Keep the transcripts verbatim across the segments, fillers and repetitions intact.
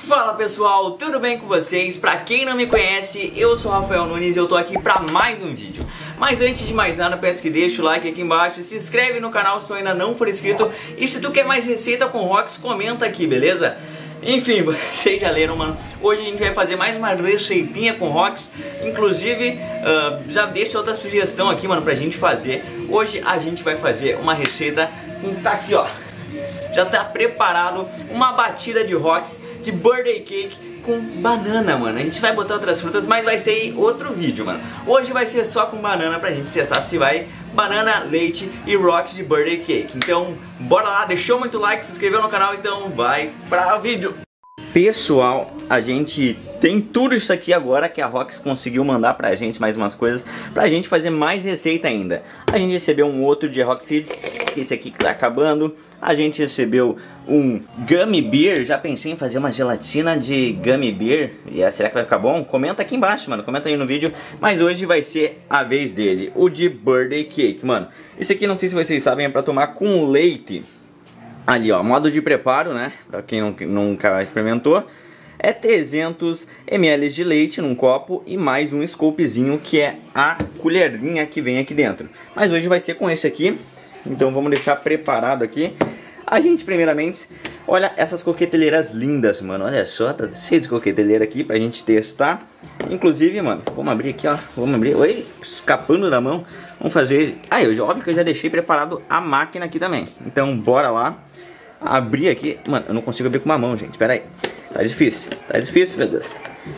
Fala pessoal, tudo bem com vocês? Pra quem não me conhece, eu sou o Rafael Nunes e eu tô aqui pra mais um vídeo. Mas antes de mais nada, peço que deixe o like aqui embaixo, se inscreve no canal se tu ainda não for inscrito. E se tu quer mais receita com Rox, comenta aqui, beleza? Enfim, vocês já leram, mano. Hoje a gente vai fazer mais uma receitinha com Rox. Inclusive, uh, já deixa outra sugestão aqui, mano, pra gente fazer. Hoje a gente vai fazer uma receita com, tá aqui, ó. Já tá preparado uma batida de Rox de birthday cake com banana, mano. A gente vai botar outras frutas, mas vai ser outro vídeo, mano. Hoje vai ser só com banana pra gente testar se vai banana, leite e Rox de birthday cake. Então, bora lá, deixou muito like, se inscreveu no canal, então vai pra vídeo. Pessoal, a gente tem tudo isso aqui agora que a Rox conseguiu mandar pra gente, mais umas coisas, pra gente fazer mais receita ainda. A gente recebeu um outro de Rox Seeds, esse aqui que tá acabando. A gente recebeu um Gummy Beer, já pensei em fazer uma gelatina de Gummy Beer. E é, será que vai ficar bom? Comenta aqui embaixo, mano, comenta aí no vídeo. Mas hoje vai ser a vez dele, o de birthday cake, mano. Esse aqui, não sei se vocês sabem, é pra tomar com leite. Ali, ó, modo de preparo, né? Pra quem não, nunca experimentou, é trezentos mililitros de leite num copo e mais um scoopzinho, que é a colherinha que vem aqui dentro. Mas hoje vai ser com esse aqui, então vamos deixar preparado aqui. A gente, primeiramente, olha essas coqueteleiras lindas, mano. Olha só, tá cheio de coqueteleira aqui pra gente testar. Inclusive, mano, vamos abrir aqui, ó. Vamos abrir. Oi, escapando da mão. Vamos fazer. Ah, eu, óbvio que eu já deixei preparado a máquina aqui também. Então, bora lá. Abrir aqui. Mano, eu não consigo abrir com uma mão, gente. Pera aí. Tá difícil. Tá difícil, meu Deus.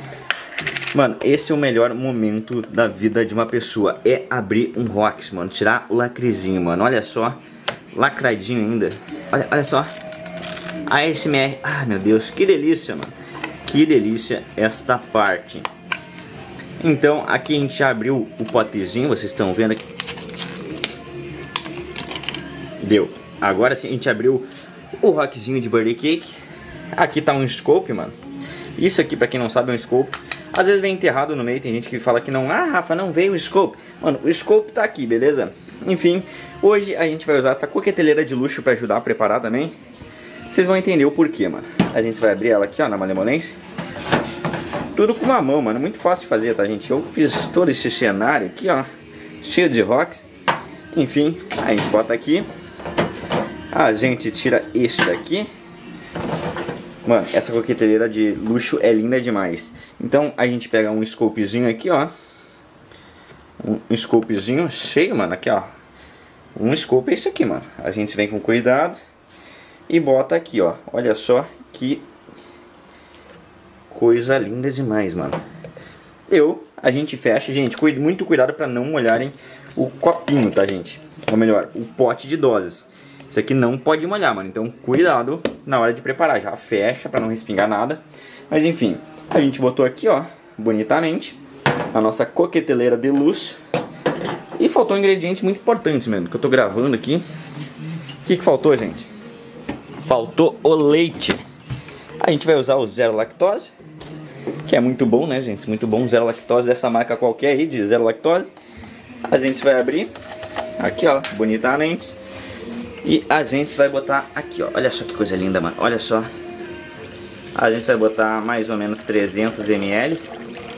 Mano, esse é o melhor momento da vida de uma pessoa. É abrir um Rox, mano. Tirar o lacrezinho, mano. Olha só. Lacradinho ainda. Olha, olha só. A S M R. Ah, meu Deus. Que delícia, mano. Que delícia esta parte. Então, aqui a gente já abriu o potezinho. Vocês estão vendo aqui. Deu. Agora sim a gente abriu o Roxzinho de birthday cake. Aqui tá um scoop, mano. Isso aqui, pra quem não sabe, é um scoop. Às vezes vem enterrado no meio. Tem gente que fala que não. Ah, Rafa, não veio o scoop. Mano, o scoop tá aqui, beleza? Enfim, hoje a gente vai usar essa coqueteleira de luxo pra ajudar a preparar também. Vocês vão entender o porquê, mano. A gente vai abrir ela aqui, ó, na malemolência. Tudo com uma mão, mano. Muito fácil de fazer, tá, gente? Eu fiz todo esse cenário aqui, ó, cheio de Rox. Enfim, a gente bota aqui. A gente tira esse daqui. Mano, essa coqueteleira de luxo é linda demais. Então a gente pega um scoopzinho aqui, ó. Um scoopzinho cheio, mano. Aqui, ó. Um scoop é isso aqui, mano. A gente vem com cuidado e bota aqui, ó. Olha só que coisa linda demais, mano. Eu, a gente fecha. Gente, cuide, muito cuidado pra não molharem o copinho, tá, gente? Ou melhor, o pote de doses. Isso aqui não pode molhar, mano. Então cuidado na hora de preparar. Já fecha pra não respingar nada. Mas enfim, a gente botou aqui, ó, bonitamente, a nossa coqueteleira de luxo. E faltou um ingrediente muito importante, mano, que eu tô gravando aqui. O que que faltou, gente? Faltou o leite. A gente vai usar o zero lactose, que é muito bom, né, gente? Muito bom, zero lactose dessa marca qualquer aí, de zero lactose. A gente vai abrir aqui, ó, bonitamente. E a gente vai botar aqui, ó. Olha só que coisa linda, mano. Olha só. A gente vai botar mais ou menos trezentos mililitros.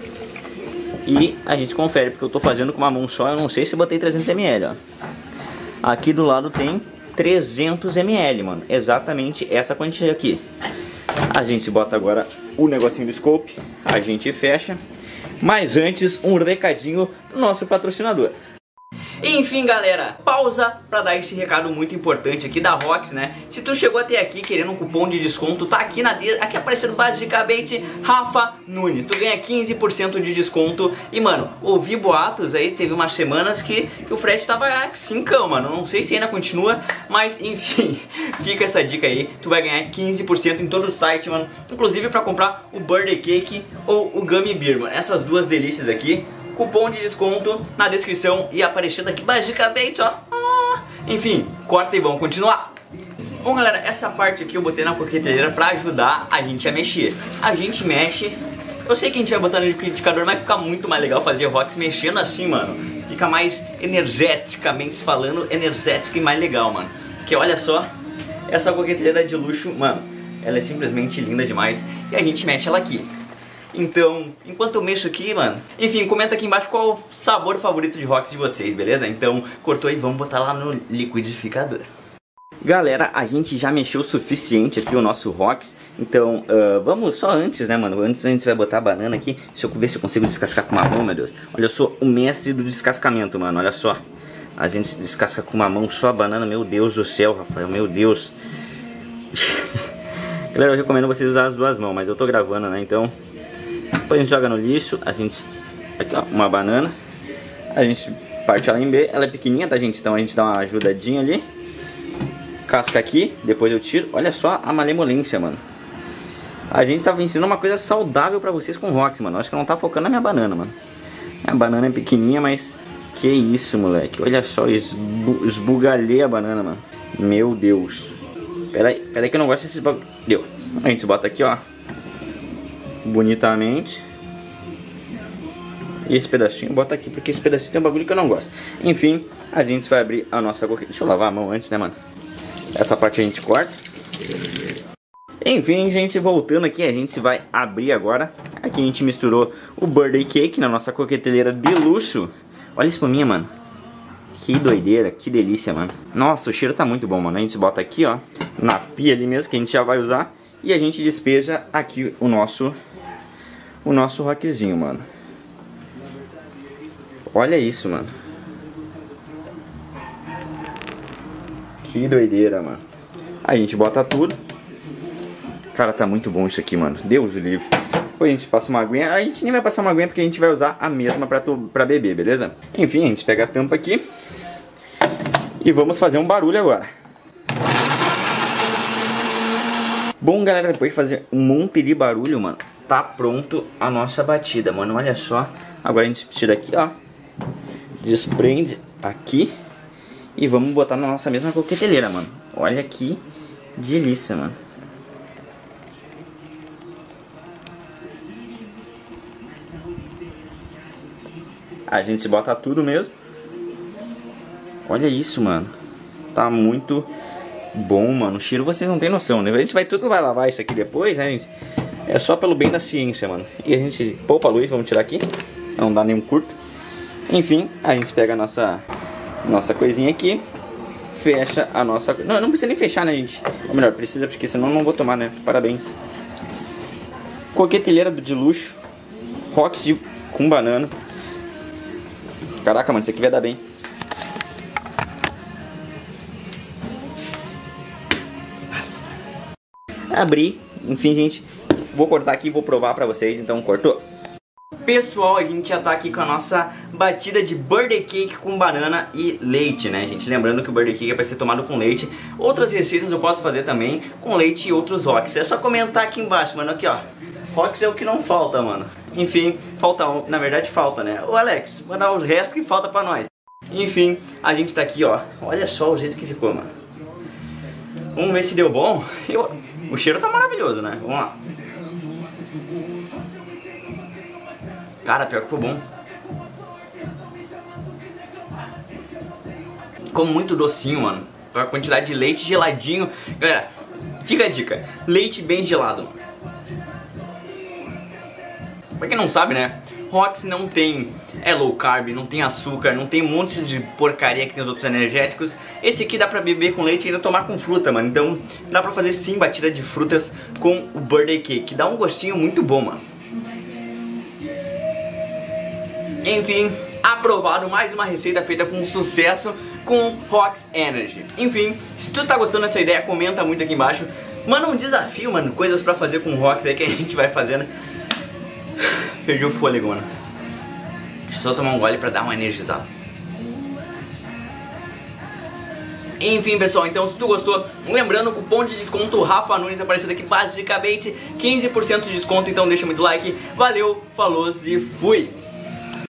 E a gente confere, porque eu tô fazendo com uma mão só. Eu não sei se eu botei trezentos mililitros, ó. Aqui do lado tem trezentos mililitros, mano. Exatamente essa quantia aqui. A gente bota agora o negocinho do scoop. A gente fecha. Mas antes, um recadinho do nosso patrocinador. Enfim, galera, pausa pra dar esse recado muito importante aqui da Rox, né? Se tu chegou até aqui querendo um cupom de desconto, tá aqui na aqui aparecendo basicamente Rafa Nunes. Tu ganha quinze por cento de desconto. E, mano, ouvi boatos aí, teve umas semanas que, que o frete tava cincão, mano. Não sei se ainda continua, mas enfim, fica essa dica aí. Tu vai ganhar quinze por cento em todo o site, mano. Inclusive pra comprar o birthday cake ou o Gummy Beer, mano. Essas duas delícias aqui. Cupom de desconto na descrição e aparecendo aqui basicamente, ó. Ah, enfim, corta e vamos continuar. Bom, galera, essa parte aqui eu botei na coqueteleira pra ajudar a gente a mexer. A gente mexe. Eu sei que a gente vai botar no liquidificador, mas fica muito mais legal fazer Rox mexendo assim, mano. Fica mais energeticamente falando, energético e mais legal, mano. Porque olha só, essa coqueteleira de luxo, mano, ela é simplesmente linda demais. e a gente mexe ela aqui. Então, enquanto eu mexo aqui, mano, enfim, comenta aqui embaixo qual o sabor favorito de Rox de vocês, beleza? Então, cortou e vamos botar lá no liquidificador. Galera, a gente já mexeu o suficiente aqui o nosso Rox. Então, uh, vamos só antes, né, mano? Antes a gente vai botar a banana aqui. Deixa eu ver se eu consigo descascar com uma mão, meu Deus. Olha, eu sou o mestre do descascamento, mano, olha só. A gente descasca com uma mão só a banana, meu Deus do céu, Rafael, meu Deus. Galera, eu recomendo vocês usar as duas mãos, mas eu tô gravando, né, então... Depois a gente joga no lixo, a gente... Aqui, ó, uma banana. A gente parte ela em B, ela é pequenininha, tá, gente? Então a gente dá uma ajudadinha ali. Casca aqui, depois eu tiro. Olha só a malemolência, mano. A gente tá ensinando uma coisa saudável pra vocês com Rox, mano. Acho que não tá focando na minha banana, mano. A banana é pequenininha, mas... Que isso, moleque. Olha só, esbu esbugalhei a banana, mano. Meu Deus. Pera aí, pera aí que eu não gosto desses bagulho. Deu. A gente bota aqui, ó. Bonitamente. E esse pedacinho bota aqui, porque esse pedacinho tem um bagulho que eu não gosto. Enfim, a gente vai abrir a nossa coquetelha. Deixa eu lavar a mão antes, né, mano? Essa parte a gente corta. Enfim, gente, voltando aqui, a gente vai abrir agora. Aqui a gente misturou o birthday cake na nossa coqueteleira de luxo. Olha a espuminha, mano. Que doideira, que delícia, mano. Nossa, o cheiro tá muito bom, mano. A gente bota aqui, ó, na pia ali mesmo, que a gente já vai usar. E a gente despeja aqui o nosso O nosso rockzinho, mano. Olha isso, mano. Que doideira, mano. Aí a gente bota tudo. Cara, tá muito bom isso aqui, mano. Deus o livre. Depois a gente passa uma aguinha. A gente nem vai passar uma aguinha porque a gente vai usar a mesma pra, tu, pra beber, beleza? Enfim, a gente pega a tampa aqui. E vamos fazer um barulho agora. Bom, galera, depois de fazer um monte de barulho, mano, tá pronto a nossa batida, mano. Olha só. Agora a gente tira aqui, ó. Desprende aqui. E vamos botar na nossa mesma coqueteleira, mano. Olha que delícia, mano. A gente se bota tudo mesmo. Olha isso, mano. Tá muito bom, mano. O cheiro vocês não tem noção, né? A gente vai tudo vai lavar isso aqui depois, né, gente? É só pelo bem da ciência, mano. E a gente poupa a luz, vamos tirar aqui. Não dá nenhum curto. Enfim, a gente pega a nossa, nossa coisinha aqui. Fecha a nossa... Não, não precisa nem fechar, né, gente? Ou melhor, precisa, porque senão não vou tomar, né? Parabéns. Coqueteleira de luxo. Rox de... com banana. Caraca, mano, isso aqui vai dar bem. Nossa. Abri. Enfim, gente, vou cortar aqui e vou provar pra vocês. Então, cortou. Pessoal, a gente já tá aqui com a nossa batida de birthday cake com banana e leite, né, gente? Lembrando que o birthday cake é pra ser tomado com leite. Outras receitas eu posso fazer também com leite e outros Rox. É só comentar aqui embaixo, mano. Aqui, ó. Rox é o que não falta, mano. Enfim, falta um. Na verdade, falta, né? Ô, Alex, mandar o resto que falta pra nós. Enfim, a gente tá aqui, ó. Olha só o jeito que ficou, mano. Vamos ver se deu bom. Eu... O cheiro tá maravilhoso, né? Vamos lá. Cara, pior que foi bom. Ficou muito docinho, mano. A quantidade de leite geladinho. Galera, fica a dica. Leite bem gelado. Pra quem não sabe, né? Rox não tem... É low carb, não tem açúcar, não tem um monte de porcaria que tem os outros energéticos. Esse aqui dá pra beber com leite e ainda tomar com fruta, mano. Então dá pra fazer sim batida de frutas com o birthday cake. Dá um gostinho muito bom, mano. Enfim, aprovado mais uma receita feita com sucesso com Rox Energy. Enfim, se tu tá gostando dessa ideia, comenta muito aqui embaixo. Manda um desafio, mano, coisas pra fazer com Rox aí que a gente vai fazendo. Perdi o fôlego, mano. Deixa eu só tomar um gole pra dar uma energizada. Enfim, pessoal, então se tu gostou, lembrando o cupom de desconto Rafa Nunes aparecendo aqui basicamente quinze por cento de desconto, então deixa muito like. Valeu, falou e fui!